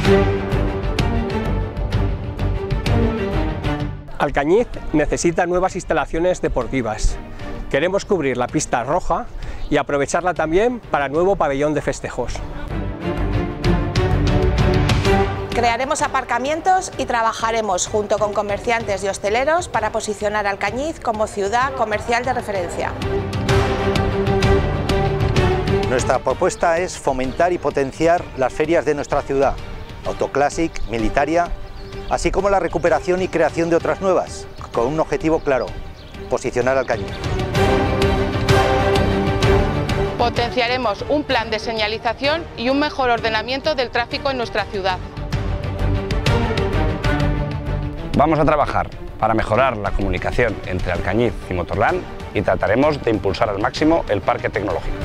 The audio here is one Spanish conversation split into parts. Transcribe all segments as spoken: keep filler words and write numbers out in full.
Alcañiz necesita nuevas instalaciones deportivas. Queremos cubrir la pista roja y aprovecharla también para el nuevo pabellón de festejos. Crearemos aparcamientos y trabajaremos junto con comerciantes y hosteleros para posicionar Alcañiz como ciudad comercial de referencia. Nuestra propuesta es fomentar y potenciar las ferias de nuestra ciudad, Autoclassic, Militaria, así como la recuperación y creación de otras nuevas, con un objetivo claro: posicionar Alcañiz. Potenciaremos un plan de señalización y un mejor ordenamiento del tráfico en nuestra ciudad. Vamos a trabajar para mejorar la comunicación entre Alcañiz y Motorland y trataremos de impulsar al máximo el parque tecnológico.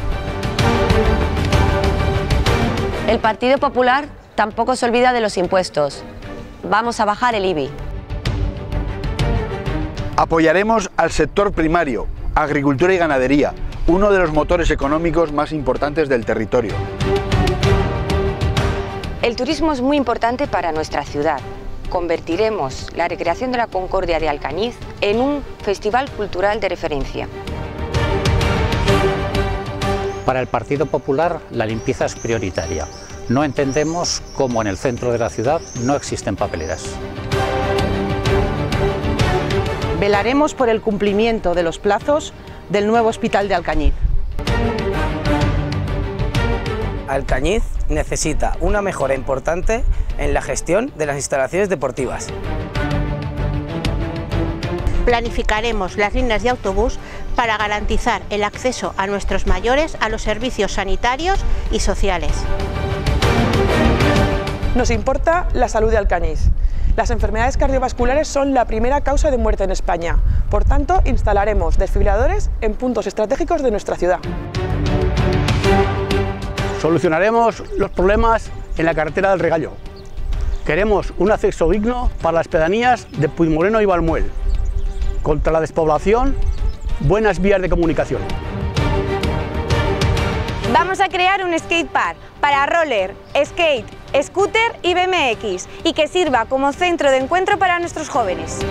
El Partido Popular tampoco se olvida de los impuestos. Vamos a bajar el I B I. Apoyaremos al sector primario, agricultura y ganadería, uno de los motores económicos más importantes del territorio. El turismo es muy importante para nuestra ciudad. Convertiremos la recreación de la Concordia de Alcañiz en un festival cultural de referencia. Para el Partido Popular, la limpieza es prioritaria. No entendemos cómo en el centro de la ciudad no existen papeleras. Velaremos por el cumplimiento de los plazos del nuevo hospital de Alcañiz. Alcañiz necesita una mejora importante en la gestión de las instalaciones deportivas. Planificaremos las líneas de autobús para garantizar el acceso a nuestros mayores a los servicios sanitarios y sociales. Nos importa la salud de Alcañiz. Las enfermedades cardiovasculares son la primera causa de muerte en España. Por tanto, instalaremos desfibriladores en puntos estratégicos de nuestra ciudad. Solucionaremos los problemas en la carretera del Regallo. Queremos un acceso digno para las pedanías de Puigmoreno y Valmuel. Contra la despoblación, buenas vías de comunicación. Vamos a crear un skatepark para roller, skate, scooter y B M X y que sirva como centro de encuentro para nuestros jóvenes.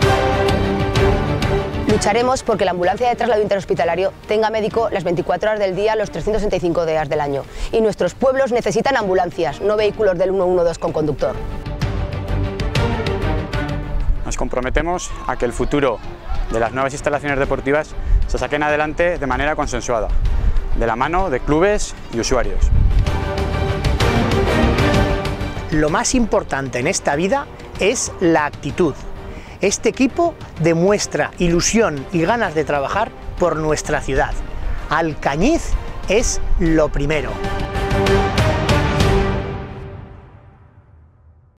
Lucharemos porque la ambulancia de traslado interhospitalario tenga médico las veinticuatro horas del día, los trescientos sesenta y cinco días del año. Y nuestros pueblos necesitan ambulancias, no vehículos del uno uno dos con conductor. Nos comprometemos a que el futuro de las nuevas instalaciones deportivas se saquen adelante de manera consensuada, de la mano de clubes y usuarios. Lo más importante en esta vida es la actitud. Este equipo demuestra ilusión y ganas de trabajar por nuestra ciudad. Alcañiz es lo primero.